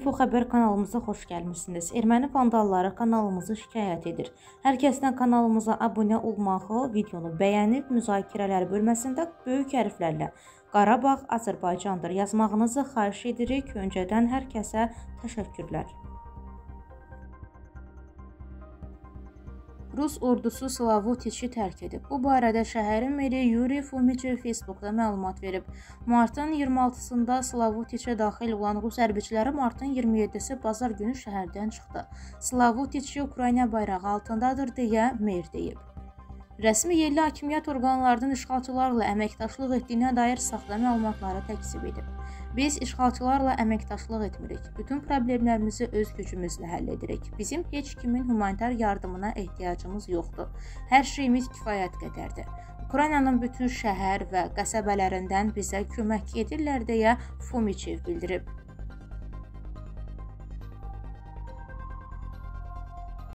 Info Xəbər kanalımıza xoş gəlmişsiniz. Erməni vandalları kanalımızı şikayət edir. Hər kəsdən kanalımıza abunə olmağı, videonu bəyənib, müzakirələr bölməsində böyük hərflərlə Qarabağ Azərbaycandır yazmağınızı xahiş edirik. Öncədən hər kəsə təşəkkürlər. Rus ordusu Slavutiçi tərk edib. Bu barədə şəhərin meri Yuri Fomichev Facebookda məlumat verib. Martın 26-sında Slavutiçə daxil olan Rus hərbiçiləri martın 27-si bazar günü şəhərdən çıxdı. Slavutiçi Ukrayna bayrağı altındadır deyə mer deyib. Rəsmi yerli hakimiyyət orqanlarının işğalçılarla əməkdaşlıq etdiyinə dair saxta məlumatları təkzib edib. Biz işğalçılarla əməkdaşlıq etmirik. Bütün problemlərimizi öz gücümüzlə həll edirik. Bizim heç kimin humanitar yardımına ehtiyacımız yoxdur. Hər şeyimiz kifayət qədərdir. Ukraynanın bütün şəhər və qəsəbələrindən bizə kömək edirlər deyə Fomichev bildirib.